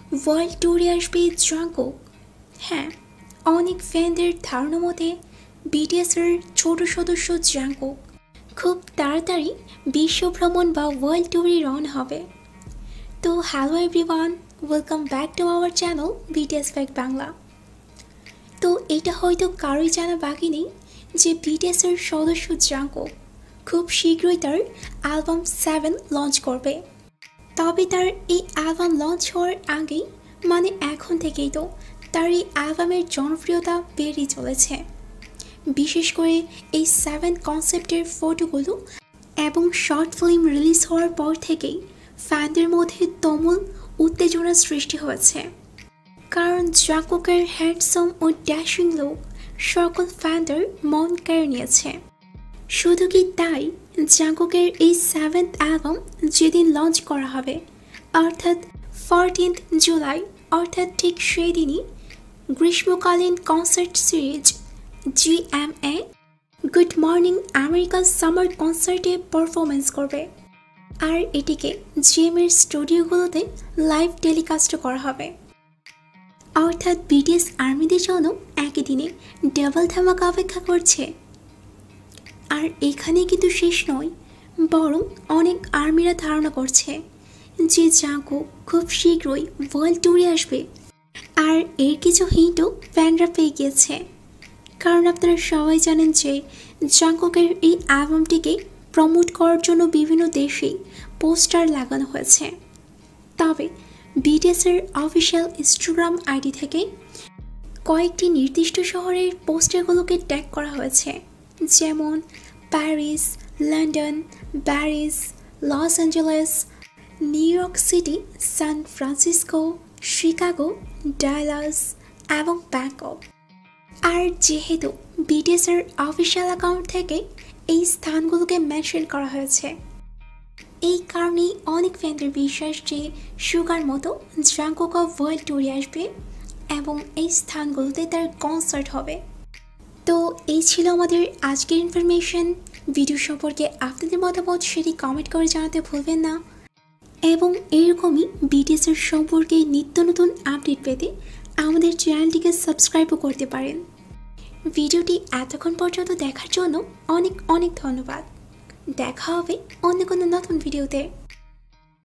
World ট্যুরে আসবে Jungkook. হ্যাঁ, অনেক ফ্যানদের ধারণা মতে বিটিএসের ছোট সদস্য জাঙ্কুক খুব তাড়াতাড়ি বিশ্ব ভ্রমণ বা ওয়ার্ল্ড ট্যুরে রওনা হবে। তো hello everyone, welcome back to our channel BTS fact Bangla. তো এটা হয়তো কারোই জানা বাকি নেই যে বিটিএসের সদস্য জাঙ্কুক খুব শীঘ্রই তার অ্যালবাম 7 লঞ্চ করবে। তবে তার এই অ্যালবাম লঞ্চ হওয়ার আগেই মানে এখন থেকেই তো তার এই অ্যালবামের জনপ্রিয়তা বেড়েই চলেছে। বিশেষ করে এই 7 কনসেপ্টের ফটোগুলো এবং শর্ট ফিল্ম রিলিজ হওয়ার পর থেকেই ফ্যানদের মধ্যে তুমুল উত্তেজনার সৃষ্টি হয়েছে। কারণ জাঙ্কুকের হ্যান্ডসাম ও ড্যাশিং লুক সকল ফ্যানদের মন কেড়ে নিয়েছে। শুধু কি তাই, জাঙ্কুকের এই 7th অ্যালবাম যেদিন লঞ্চ করা হবে অর্থাৎ 14 জুলাই, অর্থাৎ ঠিক সেই দিনই গ্রীষ্মকালীন concert series GMA good morning American summer কনসার্টে পারফরমেন্স করবে। আর এটিকে জিএমের স্টুডিওগুলোতে লাইভ টেলিকাস্ট করা হবে। অর্থাৎ বিটিএস আর্মিদের জন্য একই দিনে ডাবল ধামাকা অপেক্ষা করছে। আর এখানে কিন্তু শেষ নয়, বরং অনেক আর্মিরা ধারণা করছে যে জাঙ্কুক খুব শীঘ্রই ওয়ার্ল্ড ট্যুরে আসবে। আর এর কিছু হিন্টও ফ্যানরা পেয়ে গিয়েছে। কারণ আপনারা সবাই জানেন যে জাঙ্কুকের এই অ্যালবামটিকে প্রমোট করার জন্য বিভিন্ন দেশেই পোস্টার লাগানো হয়েছে। তবে বিটিএসের অফিসিয়াল ইনস্টাগ্রাম আইডি থেকে কয়েকটি নির্দিষ্ট শহরের পোস্টারগুলোকে ট্যাগ করা হয়েছে, যেমন Paris, London, Paris, Los Angeles, New York City, San Francisco, Chicago, Dallas এবং ব্যাংকক। আর যেহেতু বিটিএসের অফিসিয়াল অ্যাকাউন্ট থেকে এই স্থানগুলোকে মেনশন করা হয়েছে, এই কারণেই অনেক ফ্যানদের বিশ্বাস যে সুগার মতো জাঙ্কুক ওয়ার্ল্ড ট্যুরে আসবে এবং এই স্থানগুলোতে তার কনসার্ট হবে। তো এই ছিল আমাদের আজকের ইনফরমেশন। ভিডিও সম্পর্কে আপনাদের মতামত সেটি কমেন্ট করে জানাতে ভুলবেন না। এবং এরকমই বিটিএসের সম্পর্কে নিত্য নতুন আপডেট পেতে আমাদের চ্যানেলটিকে সাবস্ক্রাইবও করতে পারেন। ভিডিওটি এতক্ষণ পর্যন্ত দেখার জন্য অনেক অনেক ধন্যবাদ। দেখা হবে অন্য কোনো নতুন ভিডিওতে।